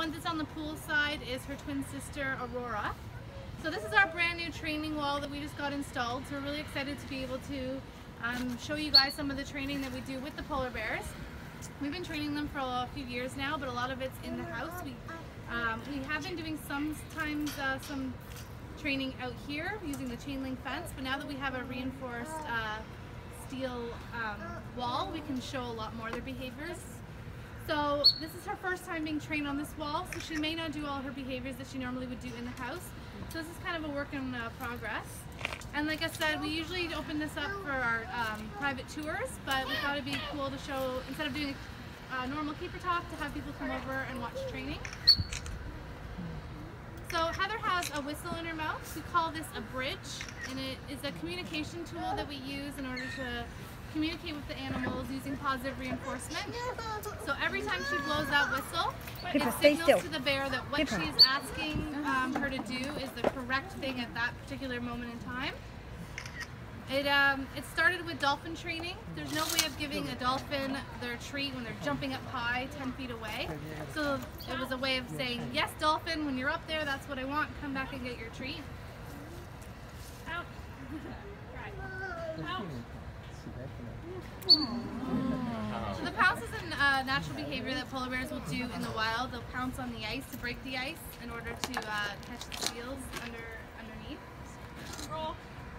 one that's on the pool side is her twin sister, Aurora. So this is our brand new training wall that we just got installed. So we're really excited to be able to show you guys some of the training that we do with the polar bears. We've been training them for a few years now, but a lot of it's in the house. We have been doing sometimes some training out here using the chain link fence, but now that we have a reinforced steel wall, we can show a lot more of their behaviors. So this is her first time being trained on this wall, so she may not do all her behaviors that she normally would do in the house. So this is kind of a work in progress. And like I said, we usually open this up for our private tours, but we thought it'd be cool to show, instead of doing a normal keeper talk, to have people come over and watch training. So Heather has a whistle in her mouth. We call this a bridge, and it is a communication tool that we use in order to communicate with the animals using positive reinforcement. So every time she blows that whistle, it signals to the bear that what she's asking her to do is the correct thing at that particular moment in time. It started with dolphin training. There's no way of giving a dolphin their treat when they're jumping up high 10 feet away. So it was a way of saying, yes, dolphin, when you're up there, that's what I want. Come back and get your treat. Out. Out. So the pounce is a natural behavior that polar bears will do in the wild. They'll pounce on the ice to break the ice in order to catch the seals underneath. Roll.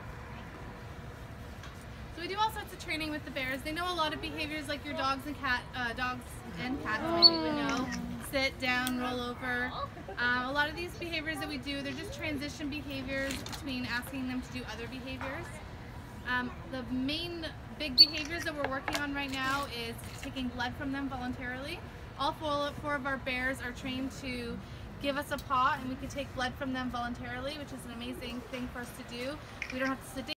So we do all sorts of training with the bears. They know a lot of behaviors like your dogs and cats maybe would know. Sit down, roll over. A lot of these behaviors that we do, they're just transition behaviors between asking them to do other behaviors. The main big behaviors that we're working on right now is taking blood from them voluntarily. All four of our bears are trained to give us a paw, and we can take blood from them voluntarily, which is an amazing thing for us to do. We don't have to sedate